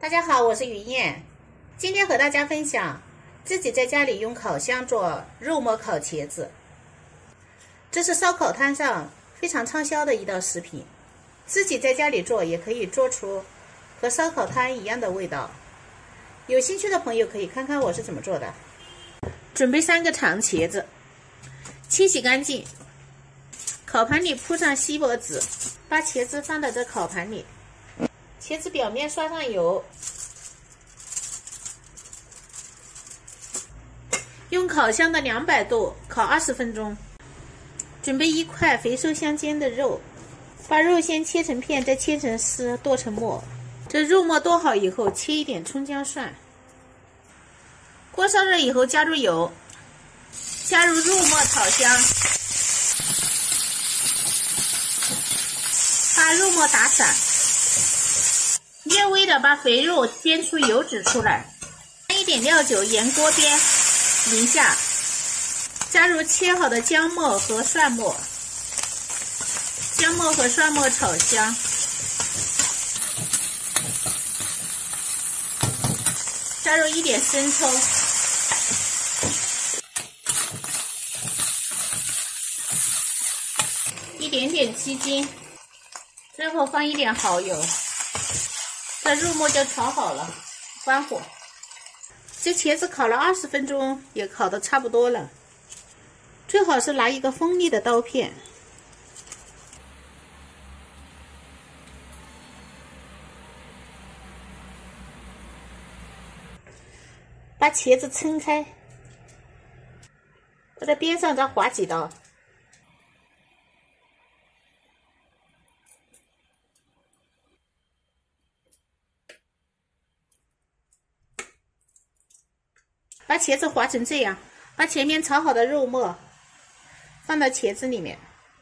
大家好，我是云燕，今天和大家分享自己在家里用烤箱做肉末烤茄子。这是烧烤摊上非常畅销的一道食品，自己在家里做也可以做出和烧烤摊一样的味道。有兴趣的朋友可以看看我是怎么做的。准备3个长茄子，清洗干净，烤盘里铺上锡箔纸，把茄子放到这烤盘里，茄子表面刷上油，用烤箱的200度烤20分钟。准备1块肥瘦相间的肉，把肉先切成片，再切成丝，剁成末。这肉末剁好以后，切一点葱姜蒜。锅烧热以后，加入油，加入肉末炒香，把肉末打散，略微的把肥肉煸出油脂出来，加一点料酒沿锅边淋下，加入切好的姜末和蒜末，姜末和蒜末炒香，加入一点生抽，一点点鸡精，最后放一点蚝油。这肉末就炒好了，关火。这茄子烤了20分钟，也烤得差不多了。最好是拿一个锋利的刀片，把茄子撑开，我在边上再划几刀。把茄子划成这样，把前面炒好的肉末放到茄子里面，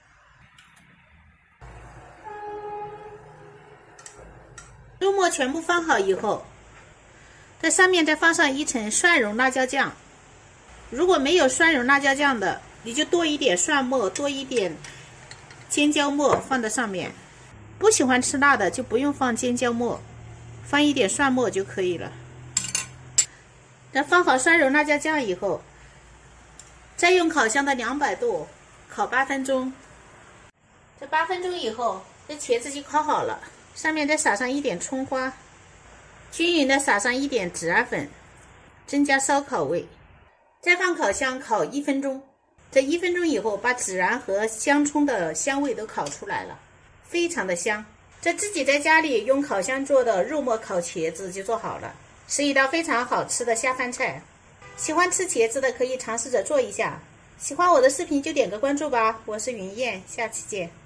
肉末全部放好以后，在上面再放上1层蒜蓉辣椒酱。如果没有蒜蓉辣椒酱的，你就多一点蒜末，多一点尖椒末放在上面。不喜欢吃辣的就不用放尖椒末，放一点蒜末就可以了。在放好蒜蓉辣椒酱以后，再用烤箱的200度烤8分钟。这8分钟以后，这茄子就烤好了，上面再撒上一点葱花，均匀的撒上一点孜然粉，增加烧烤味。再放烤箱烤1分钟。这1分钟以后，把孜然和香葱的香味都烤出来了，非常的香。这自己在家里用烤箱做的肉末烤茄子就做好了，是一道非常好吃的下饭菜。喜欢吃茄子的可以尝试着做一下。喜欢我的视频就点个关注吧，我是云燕，下期见。